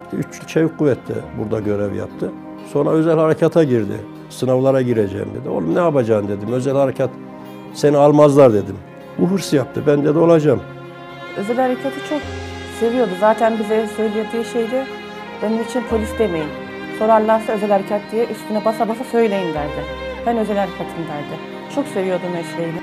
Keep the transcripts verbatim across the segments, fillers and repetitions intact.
Üç yıl çevik kuvvette burada görev yaptı. Sonra özel harekata girdi. Sınavlara gireceğim dedi. Oğlum ne yapacaksın dedim. Özel harekat seni almazlar dedim. Bu hırs yaptı. Ben de olacağım. Özel harekatı çok seviyordu. Zaten bize söylediği şeydi. Benim için polis demeyin. Sorarlarsa özel harekat diye üstüne basa basa söyleyin derdi. Ben özel harekatım derdi. Çok seviyordu mesleğini.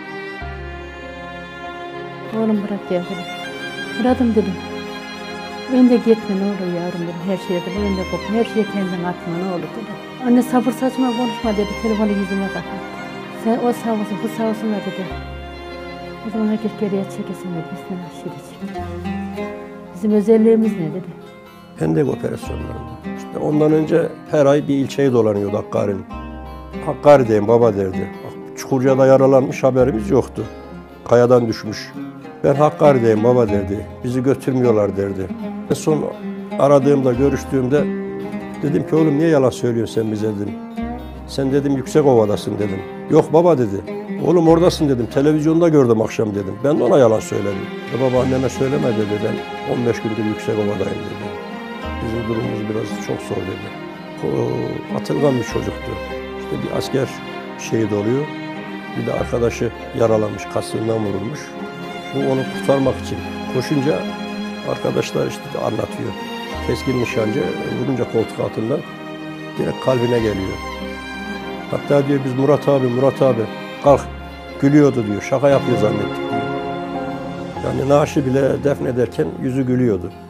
Oğlum bırak ya dedim. Bıraktım dedim. Önde gitme ne olur yavrum dedim. Her şeye dedim. Önde kopma. Her şeye kendin atma ne olur dedim. Anne sabır saçma konuşma dedi. Telefonu yüzüme kapattı. Sen o sağ olsun bu sağ olsun dedi. O zaman herkes geriye çekesin dedi. Bizden aşırı çekti. Bizim özelliğimiz ne dedi. Hendek operasyonlarında. İşte ondan önce her ay bir ilçeyi dolanıyordu Hakkari'nin. Hakkari'deyim baba derdi. Çukurca'da yaralanmış haberimiz yoktu. Kayadan düşmüş. Ben Hakkari'deyim baba derdi. Bizi götürmüyorlar derdi. En son aradığımda, görüştüğümde dedim ki oğlum niye yalan söylüyorsun sen bize dedim. Sen dedim Yüksekova'dasın dedim. Yok baba dedi. Oğlum oradasın dedim. Televizyonda gördüm akşam dedim. Ben de ona yalan söyledim. E baba anneme söyleme dedi. Ben on beş gündür Yüksekova'dayım dedi. Bizim durumumuz biraz çok zor dedi. O atılgan bir çocuktu. İşte bir asker şehit oluyor. Bir de arkadaşı yaralanmış, kasığından vurulmuş. Bu onu kurtarmak için koşunca arkadaşlar işte anlatıyor. Keskin nişancı vurunca koltuk altından direkt kalbine geliyor. Hatta diyor biz Murat abi, Murat abi kalk gülüyordu diyor. Şaka yapıyor zannettik diyor. Yani naaşı bile defnederken yüzü gülüyordu.